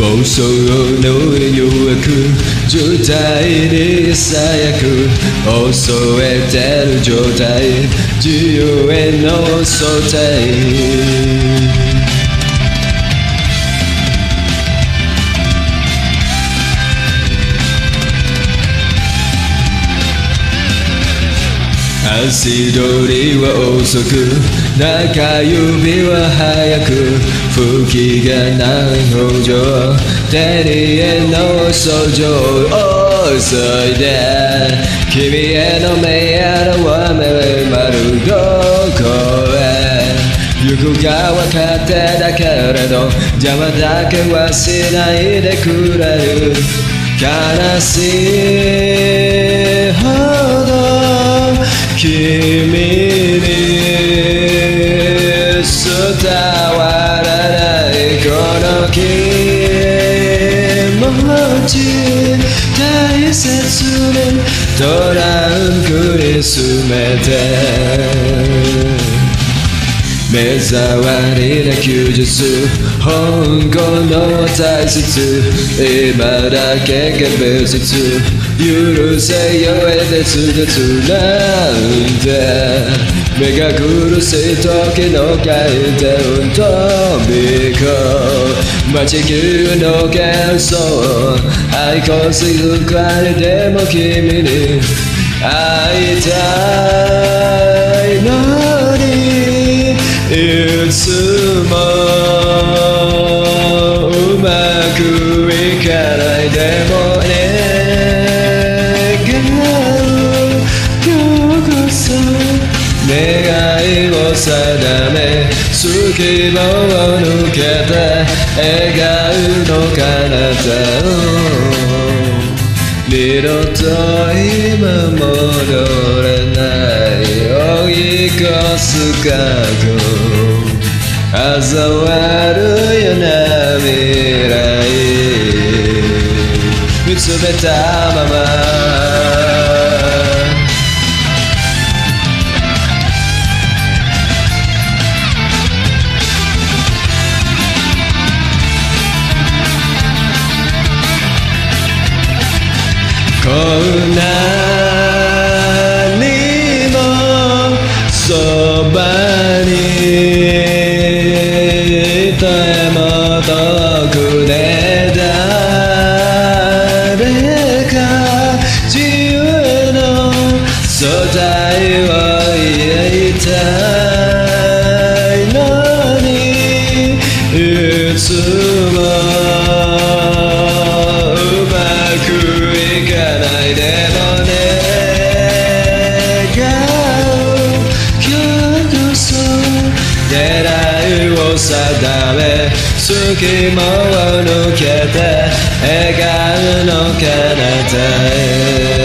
妄想の誘惑渋滞にさやく襲えてる状態自由への相対足取りは遅く中指は早く吹きがない表情手にへの症状急いで君への目は目丸どこへ行くか分かってだけれど邪魔だけはしないでくれる悲しいほど君に伝わらないこの気持ち大切にトランクに詰めて目障りな休日香港の大切今だけが別実許せよ別々なんて目が苦しい時の回転とびこ待ちきるの幻想愛こする光でも君に会いたいのにいつもうまくいかないでも願いを定め隙間を抜けて描うの彼方を二度と今戻れない追い越す過去嘲笑るような未来見つめたままこんなにもそばにいても遠くで誰か自由の素体を言いたいのにいつも定め隙間を抜けて笑顔の彼方へ